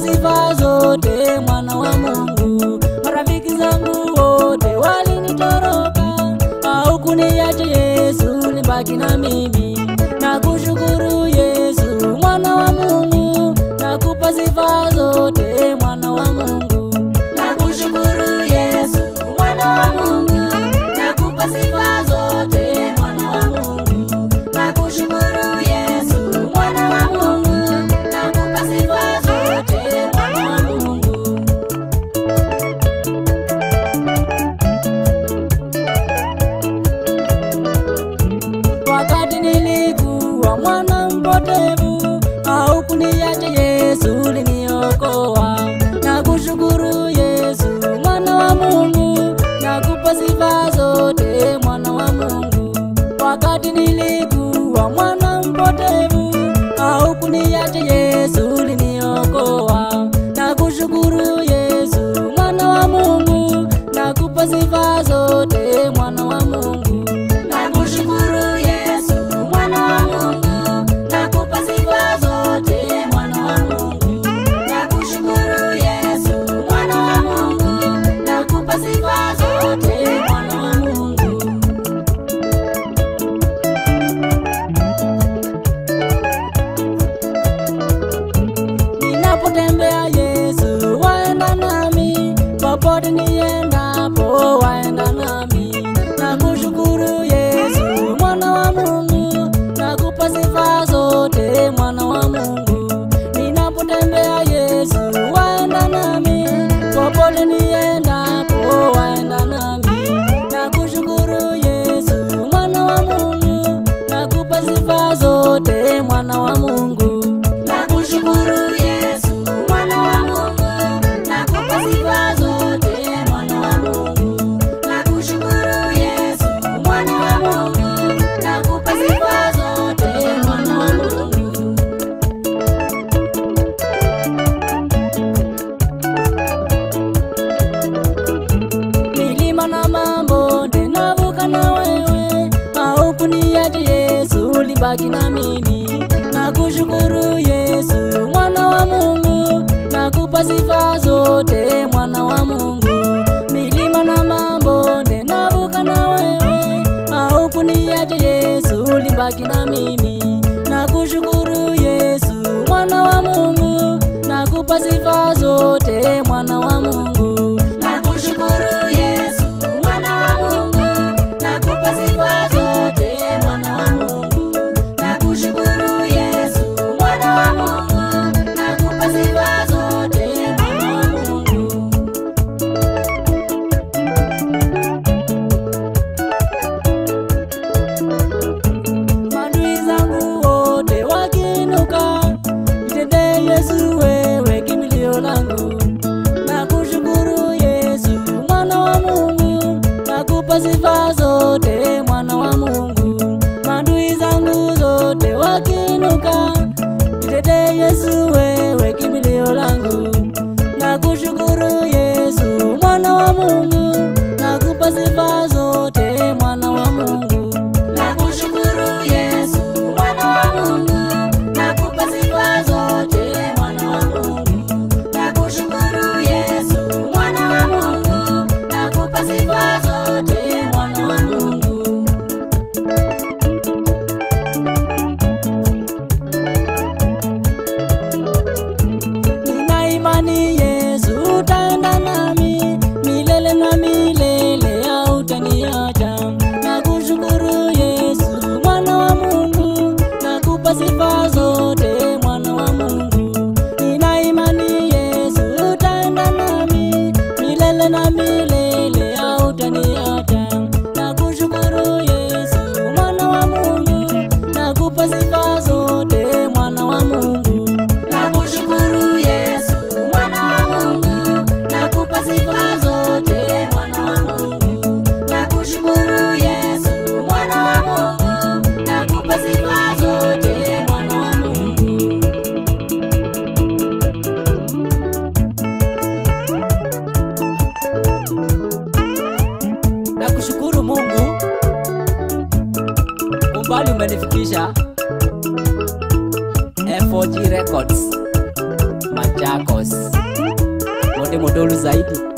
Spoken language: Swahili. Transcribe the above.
sifa zote, mwana wa Mungu. Marafiki zangu wote walinitoroka, haukuniacha Yesu, ulibaki na mimi. Nakushukuru Yesu, mwana wa Mungu, nakupa sifa zote, mwana wa Mungu. Nakushukuru Yesu, mwana wa Mungu, nakupa sifa zote, mwana wa Mungu. Nakushukuru Yesu, mwana wa Mungu, nakupa sifa zote, mwana wa Mungu. Wakati nilikuwa mwana mpotevu, haukuniacha Yesu, uliniokoa. Nakushukuru Yesu, mwana wa Mungu, nakupa sifa zote, mwana wa Mungu. Wakati nilikuwa mwana mpotevu, haukuniacha Yesu, uliniokoa. Nakushukuru Yesu, mwana wa Mungu, nakupa sifa zote, mwana wa Mungu. Nakushukuru Yesu, mwana wa Mungu, nakupa sifa zote, mwana wa Mungu. Nakushukuru Yesu, mwana wa Mungu, nakupa sifa zote, mwana wa Mungu. Ninapotembea Yesu waenda nami, popote niendapo waenda nami. Nakushukuru Yesu, mwana wa Mungu, nakupa sifa zote, mwana wa Mungu. Ninapotembea Yesu waenda nami, popote niendapo waenda nami. Nakushukuru Yesu, mwana wa Mungu, nakupa sifa zote, mwana wa Mungu. Nakushukuru Yesu, mwana wa Mungu, nakupa sifa zote, mwana wa Mungu. Nakushukuru Yesu, mwana wa Mungu, nakupa sifa zote, mwana wa Mungu. Milima na mabonde navuka na wewe, haukuniacha Yesu, ulibaki na mimi. Nakushukuru Yesu, mwana wa Mungu, nakupa sifa zote, mwana wa Mungu. Milima na mabonde navuka na wewe, haukuniacha Yesu, ulibaki na mimi. Nakushukuru Yesu, mwana wa Mungu, nakupa sifa zote, mwana wa Mungu. Nakushukuru Yesu, mwana wa Mungu, nakupa sifa zote, mwana wa Mungu. Nakushukuru Yesu, mwana wa Mungu, nakupa sifa zote, mwana wa Mungu. Maadui zangu wote wakiinuka, nitendee Yesu, wewe kimbilio langu. Nakushukuru Yesu, mwana wa Mungu, nakupa sifa zote, mwana wa Mungu. Maadui zangu zote wakiinuka, nitendee Yesu, wewe kimbilio langu. Nakushukuru Yesu, mwana wa Mungu, nakupa sifa zote, mwana wa Mungu. Nakushukuru Yesu, mwana wa Mungu, nakupa sifa zote, mwana wa Mungu. Nakushukuru Yesu, mwana wa Mungu, nakupa sifa zote, mwana wa Mungu. Nina imani Yesu utaenda nami, milele na milele hautaniacha. Nakushukuru Yesu, mwana wa Mungu, nakupa sifa zote, mwana wa Mungu. Nina imani Yesu utaenda nami, milele na milele hautaniacha. Nakushukuru Yesu, mwana wa Mungu, nakupa sifa zote, mwana wa Mungu. Nakushukuru Yesu, mwana wa Mungu, nakupa sifa zote, mwana wa Mungu. Nakushukuru Yesu, mwana wa Mungu, nakupa sifa zote, mwana wa Mungu. Nakushukuru Mungu, umbali umenifikisha. FOG Records. Machakos. Wote modolu zaidi.